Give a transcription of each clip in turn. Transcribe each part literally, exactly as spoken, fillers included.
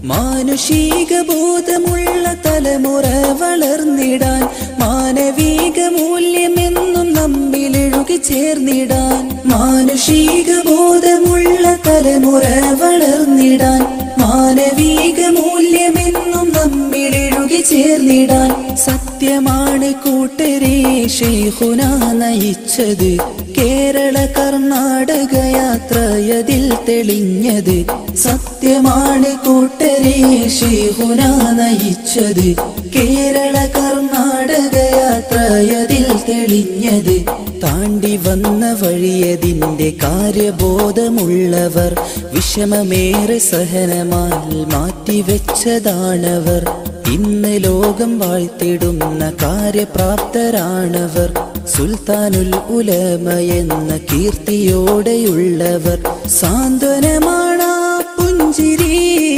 മാനുഷിക ബോധമുള്ള തലമുറ വളർന്നിടാൻ മാനവിക മൂല്യമെന്നും നമ്മിലെഴുകി ചേർന്നിടാൻ മാനുഷിക ബോധമുള്ള തലമുറ വളർന്നിടാൻ മാനവിക മൂല്യമെന്നും നമ്മിലെഴുകി ചേർന്നിടാൻ സത്യമാണ് കൂട്ടരെ ശൈഖുനാ നയിച്ചത് കേരള കർണാടക യാത്രയതിൽ തെളിഞ്ഞത് സത്യമാണ് കൂട്ടരെ ശൈഖുനാ നയിച്ചത് കേരള കർണാടക യാത്രയതിൽ തെളിഞ്ഞത് താണ്ടി വന്ന വഴിയതിൻ്റെ കാര്യബോധമുള്ളവർ വിഷമമേറെ സഹനമാൽ മാറ്റിവെച്ചതാണവർ ഇന്ന് ലോകം വാഴ്ത്തിടുന്ന കാര്യപ്രാപ്തരാണവർ സുൽത്താനുൽ ഉലമ എന്ന കീർത്തിയോടെയുള്ളവർ സാന്ത്വനമാണ് പുഞ്ചിരി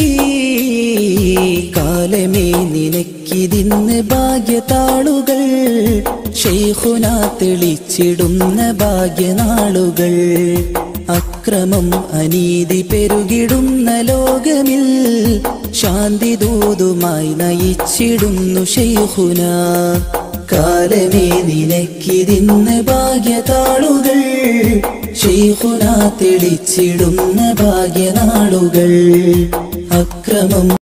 കാലമേ നിനക്കിതിന്ന് ഭാഗ്യതാളുകൾ ശൈഖുനാ തെളിച്ചിടുന്ന ഭാഗ്യനാളുകൾ അക്രമം അനീതി പെരുകിടുന്ന ലോകമിൽ ശാന്തി ദൂതുമായി നയിച്ചിടുന്നു ശൈഖുനാ കാലമേ നിനക്കിതിന്ന് ഭാഗ്യതാളുകൾ ശൈഖുനാ തെളിച്ചിടുന്ന ഭാഗ്യനാളുകൾ അക്രമം